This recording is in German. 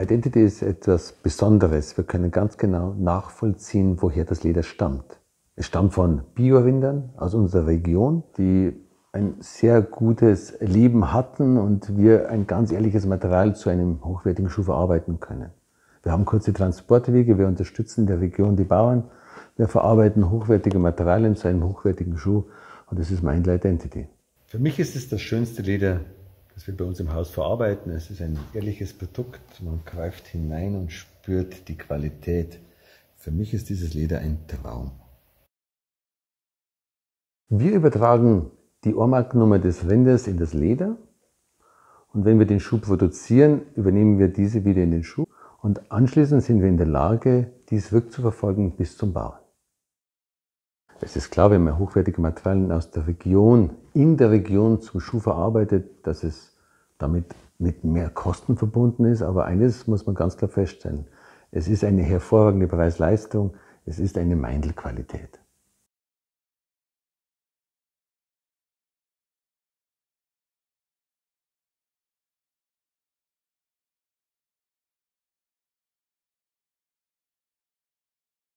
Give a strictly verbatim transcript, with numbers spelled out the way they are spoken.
Identity ist etwas Besonderes. Wir können ganz genau nachvollziehen, woher das Leder stammt. Es stammt von Bio-Rindern aus unserer Region, die ein sehr gutes Leben hatten und wir ein ganz ehrliches Material zu einem hochwertigen Schuh verarbeiten können. Wir haben kurze Transportwege, wir unterstützen in der Region die Bauern, wir verarbeiten hochwertige Materialien zu einem hochwertigen Schuh und das ist Meindl Identity. Für mich ist es das schönste Leder, das wir bei uns im Haus verarbeiten. Es ist ein ehrliches Produkt, man greift hinein und spürt die Qualität. Für mich ist dieses Leder ein Traum. Wir übertragen die Ohrmarkennummer des Rinders in das Leder und wenn wir den Schuh produzieren, übernehmen wir diese wieder in den Schuh und anschließend sind wir in der Lage, dies rückzuverfolgen bis zum Bauern. Es ist klar, wenn man hochwertige Materialien aus der Region, in der Region zum Schuh verarbeitet, dass es damit mit mehr Kosten verbunden ist, aber eines muss man ganz klar feststellen, es ist eine hervorragende Preis-Leistung, es ist eine Meindl-Qualität.